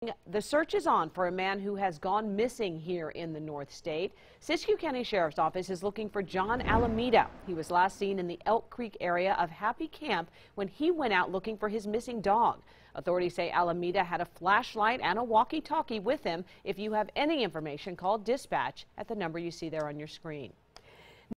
The search is on for a man who has gone missing here in the North State. Siskiyou County Sheriff's Office is looking for John Alameda. He was last seen in the Elk Creek area of Happy Camp when he went out looking for his missing dog. Authorities say Alameda had a flashlight and a walkie-talkie with him. If you have any information, call dispatch at the number you see there on your screen.